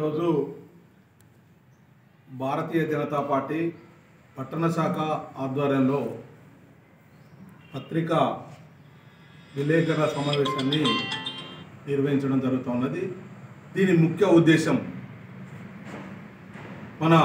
ఈరోజు భారతీయ జనతా పార్టీ పట్టణ శాఖ ఆధ్వర్యంలో పత్రికా విలేకరుల సమావేశాన్ని నిర్వహించడం జరుగుతున్నది. దీని ముఖ్య ఉద్దేశం మన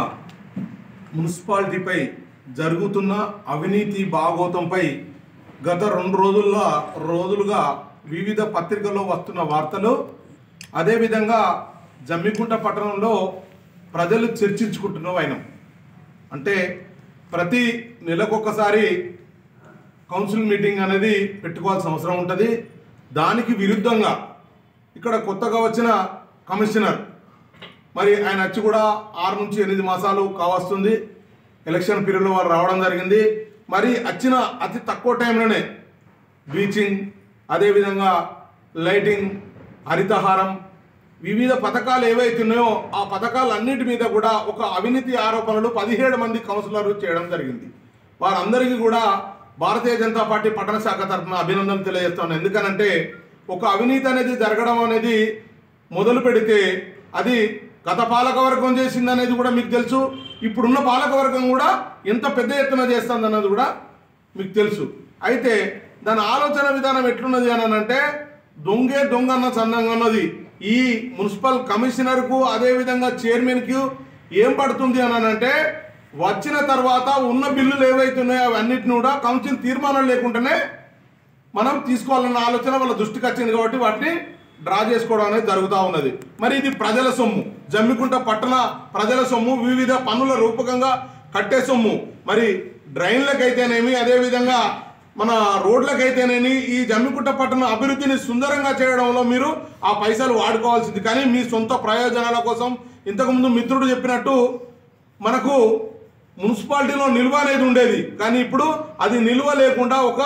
మున్సిపాలిటీపై జరుగుతున్న అవినీతి భాగోతంపై గత 2 రోజులుగా వివిధ పత్రికల్లో వస్తున్న వార్తలు, అదేవిధంగా జమ్మికుంట పట్టణంలో ప్రజలు చర్చించుకుంటున్న వైనం. అంటే ప్రతి నెలకొకసారి కౌన్సిల్ మీటింగ్ అనేది పెట్టుకోవాల్సిన అవసరం ఉంటుంది. దానికి విరుద్ధంగా ఇక్కడ కొత్తగా వచ్చిన కమిషనర్ మరి ఆయన వచ్చి కూడా 6 నుంచి 8 మాసాలు కావస్తుంది. ఎలక్షన్ పీరియడ్లో వారు రావడం జరిగింది. మరి వచ్చిన అతి తక్కువ టైంలోనే బ్లీచింగ్, అదేవిధంగా లైటింగ్, హరితహారం, వివిధ పథకాలు ఏవైతున్నాయో ఆ పథకాలన్నిటి మీద కూడా ఒక అవినీతి ఆరోపణలు 17 మంది కౌన్సిలర్లు చేయడం జరిగింది. వారందరికీ కూడా భారతీయ జనతా పార్టీ పట్టణ శాఖ తరఫున అభినందనలు తెలియజేస్తాను. ఎందుకనంటే ఒక అవినీతి అనేది జరగడం అనేది మొదలు పెడితే అది గత పాలకవర్గం చేసిందనేది కూడా మీకు తెలుసు. ఇప్పుడున్న పాలకవర్గం కూడా ఎంత పెద్ద ఎత్తున చేస్తుందన్నది కూడా మీకు తెలుసు. అయితే దాని ఆలోచన విధానం ఎట్లున్నది అని అంటే దొంగే దొంగ అన్న చందంగా ఉన్నది. ఈ మున్సిపల్ కమిషనర్కు అదేవిధంగా చైర్మన్కు ఏం పడుతుంది అని అంటే వచ్చిన తర్వాత ఉన్న బిల్లులు ఏవైతున్నాయో అవన్నిటిని కూడా కౌన్సిల్ తీర్మానం లేకుండానే మనం తీసుకోవాలన్న ఆలోచన వాళ్ళ దృష్టికి వచ్చింది. కాబట్టి వాటిని డ్రా చేసుకోవడం అనేది జరుగుతూ ఉన్నది. మరి ఇది ప్రజల సొమ్ము, జమ్మికుంట పట్టణ ప్రజల సొమ్ము, వివిధ పన్నుల రూపకంగా కట్టే సొమ్ము. మరి డ్రైన్లకైతేనేమి, అదేవిధంగా మన రోడ్లకైతేనేమి ఈ జమ్మికుంట పట్టణ అభివృద్ధిని సుందరంగా చేయడంలో మీరు ఆ పైసలు వాడుకోవాల్సింది. కానీ మీ సొంత ప్రయోజనాల కోసం ఇంతకుముందు మిత్రుడు చెప్పినట్టు మనకు మున్సిపాలిటీలో నిల్వ అనేది ఉండేది. కానీ ఇప్పుడు అది నిల్వ లేకుండా ఒక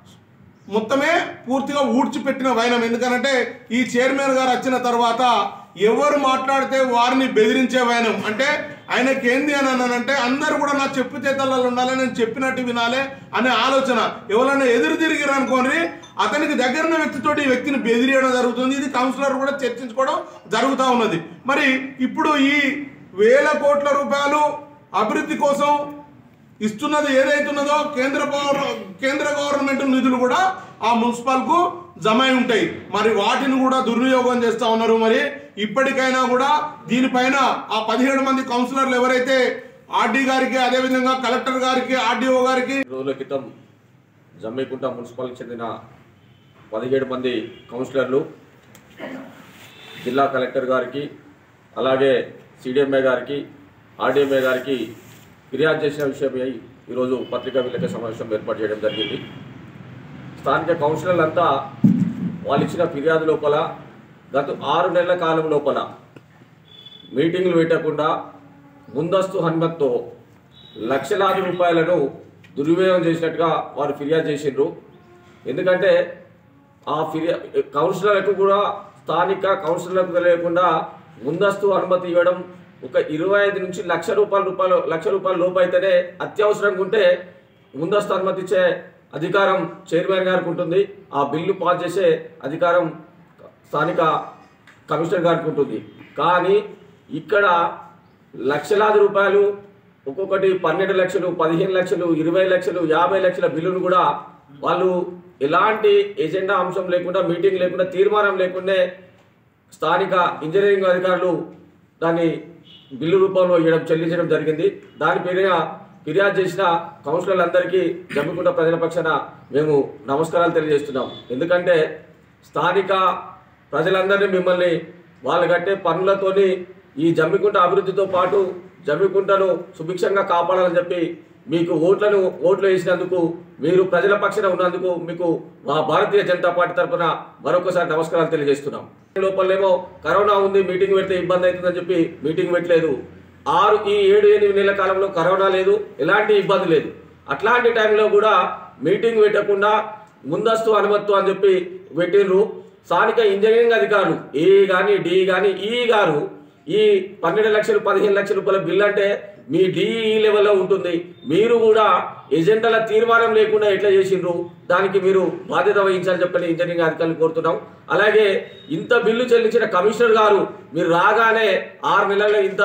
మొత్తమే పూర్తిగా ఊడ్చిపెట్టిన వైనం. ఎందుకనంటే ఈ చైర్మన్ గారు వచ్చిన తర్వాత ఎవరు మాట్లాడితే వారిని బెదిరించే వైనం. అంటే ఆయనకి ఏంది అని అంటే అందరూ కూడా నా చెప్పు చేతల్లో ఉండాలి, నేను చెప్పినట్టు వినాలి అనే ఆలోచన. ఎవరైనా ఎదురు తిరిగిరు అనుకోని అతనికి దగ్గరున్న వ్యక్తితోటి ఈ వ్యక్తిని బెదిరియడం జరుగుతుంది. ఇది కౌన్సిలర్ కూడా చర్చించుకోవడం జరుగుతూ ఉన్నది. మరి ఇప్పుడు ఈ 1000 కోట్ల రూపాయలు అభివృద్ధి కోసం ఇస్తున్నది ఏదైతున్నదో కేంద్ర గవర్నమెంట్ నిధులు కూడా ఆ మున్సిపల్కు జమ అయి ఉంటాయి. మరి వాటిని కూడా దుర్వినియోగం చేస్తూ ఉన్నారు. మరి ఇప్పటికైనా కూడా దీనిపైన ఆ 17 మంది కౌన్సిలర్లు ఎవరైతే ఆర్డీ గారికి, అదేవిధంగా కలెక్టర్ గారికి, ఆర్డీఓ గారికి రోజుల క్రితం జమ్మికుంట మున్సిపల్కి చెందిన 17 మంది కౌన్సిలర్లు జిల్లా కలెక్టర్ గారికి, అలాగే సిడిఎంఏ గారికి, ఆర్డీఎంఏ గారికి ఫిర్యాదు చేసిన విషయమై ఈరోజు పత్రికా విలేకరుల సమావేశం ఏర్పాటు చేయడం జరిగింది. స్థానిక కౌన్సిలర్లంతా వాళ్ళు ఇచ్చిన ఫిర్యాదు లోపల గత 6 నెలల కాలం లోపల మీటింగ్లు పెట్టకుండా ముందస్తు అనుమతితో లక్షలాది రూపాయలను దుర్వినియోగం చేసినట్టుగా వారు ఫిర్యాదు చేసిండ్రు. ఎందుకంటే ఆ కౌన్సిలర్లకు కూడా స్థానిక కౌన్సిలర్లకు తెలియకుండా ముందస్తు అనుమతి ఇవ్వడం ఒక 25 నుంచి లక్ష రూపాయల లోపు అయితేనే అత్యవసరంగా ఉంటే ముందస్తు అనుమతి ఇచ్చే అధికారం చైర్మన్ గారికి ఉంటుంది. ఆ బిల్లు పాస్ చేసే అధికారం స్థానిక కమిషనర్ గారికి ఉంటుంది. కానీ ఇక్కడ లక్షలాది రూపాయలు, ఒక్కొక్కటి 12 లక్షలు, 15 లక్షలు, 20 లక్షలు, 50 లక్షల బిల్లును కూడా వాళ్ళు ఎలాంటి ఎజెండా అంశం లేకుండా, మీటింగ్ లేకుండా, తీర్మానం లేకుండా స్థానిక ఇంజనీరింగ్ అధికారులు దాన్ని బిల్లు రూపంలో చెల్లించడం జరిగింది. దాని పేరున ఫిర్యాదు చేసిన కౌన్సిలర్లందరికీ జమ్మికుంట ప్రజల పక్షాన మేము నమస్కారాలు తెలియజేస్తున్నాం. ఎందుకంటే స్థానిక ప్రజలందరినీ మిమ్మల్ని వాళ్ళు కట్టే పనులతోని ఈ జమ్మికుంట అభివృద్ధితో పాటు జమ్మికుంటను సుభిక్షంగా కాపాడాలని చెప్పి మీకు ఓట్లు వేసినందుకు, మీరు ప్రజల పక్షాన ఉన్నందుకు మీకు మా భారతీయ జనతా పార్టీ తరఫున మరొకసారి నమస్కారాలు తెలియజేస్తున్నాం. లోపలేమో కరోనా ఉంది, మీటింగ్ పెడితే ఇబ్బంది అవుతుందని చెప్పి మీటింగ్ పెట్టలేదు. ఈ 7-8 నెలల కాలంలో కరోనా లేదు, ఎలాంటి ఇబ్బంది లేదు. అట్లాంటి టైంలో కూడా మీటింగ్ పెట్టకుండా ముందస్తు అనుమతితో అని చెప్పి పెట్టిండ్రు. స్థానిక ఇంజనీరింగ్ అధికారులు ఏ కానీ, డి కానీ, ఈ గారు ఈ 12 లక్షలు 15 లక్షల రూపాయల బిల్ అంటే మీ డిఈ లెవెల్లో ఉంటుంది. మీరు కూడా ఎజెండాల తీర్మానం లేకుండా ఎట్లా చేసిండ్రు, దానికి మీరు బాధ్యత వహించాలని చెప్పని ఇంజనీరింగ్ అధికారులు కోరుతున్నాం. అలాగే ఇంత బిల్లు చెల్లించిన కమిషనర్ గారు మీరు రాగానే 6 నెలల్లో ఇంత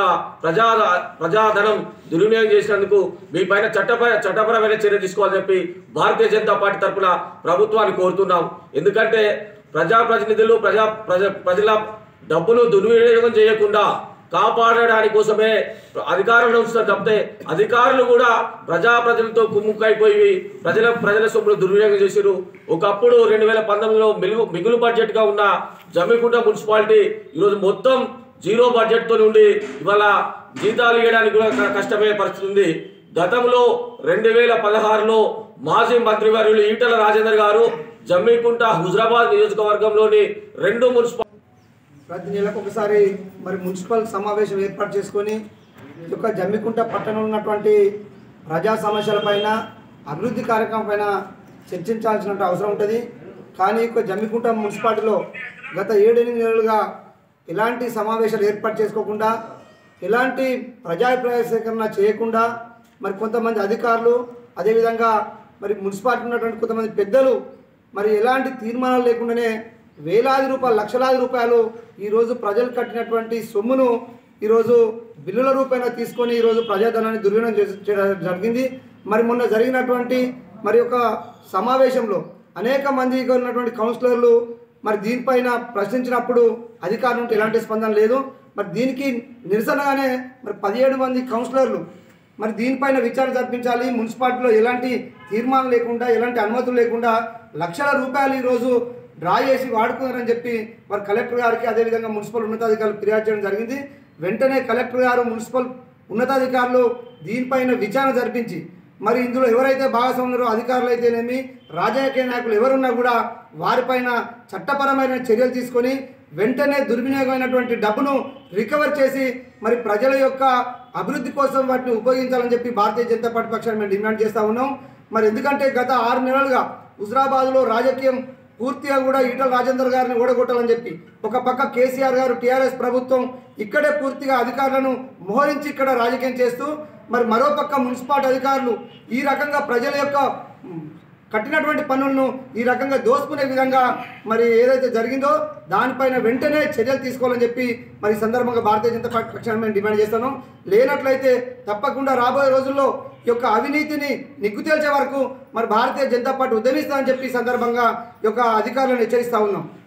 ప్రజాధనం దుర్వినియోగం చేసినందుకు మీ పైన చట్టపరమైన చర్య తీసుకోవాలని చెప్పి భారతీయ జనతా పార్టీ తరఫున ప్రభుత్వాన్ని కోరుతున్నాం. ఎందుకంటే ప్రజాప్రతినిధులు ప్రజల డబ్బులు దుర్వినియోగం చేయకుండా కాపాడడానికి కోసమే అధికారులు ఉంచుతారు తప్పితే అధికారులు కూడా ప్రజలతో కుమ్ముక్కైపోయి ప్రజల సొమ్ములు దుర్వినియోగం చేశారు. ఒకప్పుడు 2019లో మిగులు బడ్జెట్గా ఉన్న జమ్మికుంట మున్సిపాలిటీ ఈరోజు మొత్తం జీరో బడ్జెట్తో నుండి ఇవాళ జీతాలు ఇవ్వడానికి కూడా కష్టమయ్యే పరిస్థితి ఉంది. గతంలో 2016లో మాజీ మంత్రివర్యులు ఈటల రాజేందర్ గారు జమ్మికుంట హుజరాబాద్ నియోజకవర్గంలోని 2 మున్సిపల్ ప్రతి నెలకు ఒకసారి మరి మున్సిపల్ సమావేశం ఏర్పాటు చేసుకొని ఈ యొక్క జమ్మికుంట పట్టణంలో ఉన్నటువంటి ప్రజా సమస్యలపైన అభివృద్ధి కార్యక్రమం పైన చర్చించాల్సిన అవసరం ఉంటుంది. కానీ ఈ జమ్మికుంట మున్సిపాలిటీలో గత 7-8 నెలలుగా ఎలాంటి సమావేశాలు ఏర్పాటు చేసుకోకుండా ఎలాంటి ప్రజాభిప్రాయ సేకరణ చేయకుండా మరి కొంతమంది అధికారులు అదేవిధంగా మరి మున్సిపాలిటీ ఉన్నటువంటి కొంతమంది పెద్దలు మరి ఎలాంటి తీర్మానాలు లేకుండానే వేలాది రూపాయలు లక్షలాది రూపాయలు ఈరోజు ప్రజలు కట్టినటువంటి సొమ్మును ఈరోజు బిల్లుల రూపాయన తీసుకొని ఈరోజు ప్రజాధనాన్ని దుర్వినియోగం చేయడం జరిగింది. మరి మొన్న జరిగినటువంటి మరి ఒక సమావేశంలో అనేక మంది ఉన్నటువంటి కౌన్సిలర్లు మరి దీనిపైన ప్రశ్నించినప్పుడు అధికారుల నుండి ఎలాంటి స్పందన లేదు. మరి దీనికి నిరసనగానే మరి 17 మంది కౌన్సిలర్లు మరి దీనిపైన విచారణ జరిపించాలి, మున్సిపాలిటీలో ఎలాంటి తీర్మానం లేకుండా ఎలాంటి అనుమతులు లేకుండా లక్షల రూపాయలు ఈరోజు డ్రా చేసి వాడుకున్నారని చెప్పి మరి కలెక్టర్ గారికి అదేవిధంగా మున్సిపల్ ఉన్నతాధికారులు ఫిర్యాదు చేయడం జరిగింది. వెంటనే కలెక్టర్ గారు మున్సిపల్ ఉన్నతాధికారులు దీనిపైన విచారణ జరిపించి మరి ఇందులో ఎవరైతే భాగస్వాములు అధికారులు అయితేనేమి రాజకీయ నాయకులు ఎవరున్నా కూడా వారిపైన చట్టపరమైన చర్యలు తీసుకొని వెంటనే దుర్వినియోగమైనటువంటి డబ్బును రికవర్ చేసి మరి ప్రజల యొక్క అభివృద్ధి కోసం వాటిని ఉపయోగించాలని చెప్పి భారతీయ జనతా పార్టీ పక్షాన్ని మేము డిమాండ్ చేస్తూ ఉన్నాం. మరి ఎందుకంటే గత 6 నెలలుగా హుజరాబాద్లో రాజకీయం పూర్తిగా కూడా ఈటల రాజేందర్ గారిని ఓడగొట్టాలని చెప్పి ఒక పక్క కేసీఆర్ గారు టీఆర్ఎస్ ప్రభుత్వం ఇక్కడే పూర్తిగా అధికారులను మోహరించి ఇక్కడ రాజకీయం చేస్తూ మరి మరోపక్క మున్సిపాలిటీ అధికారులు ఈ రకంగా ప్రజల యొక్క కట్టినటువంటి పన్నులను ఈ రకంగా దోసుకునే విధంగా మరి ఏదైతే జరిగిందో దానిపైన వెంటనే చర్యలు తీసుకోవాలని చెప్పి మరి సందర్భంగా భారతీయ జనతా పార్టీ పక్షాన్ని మేము డిమాండ్ చేస్తున్నాం. లేనట్లయితే తప్పకుండా రాబోయే రోజుల్లో ఈ యొక్క అవినీతిని నిగ్గు తేల్చే వరకు మరి భారతీయ జనతా పార్టీ ఉద్యమిస్తామని చెప్పి సందర్భంగా ఈ యొక్క అధికారులను హెచ్చరిస్తూ ఉన్నాం.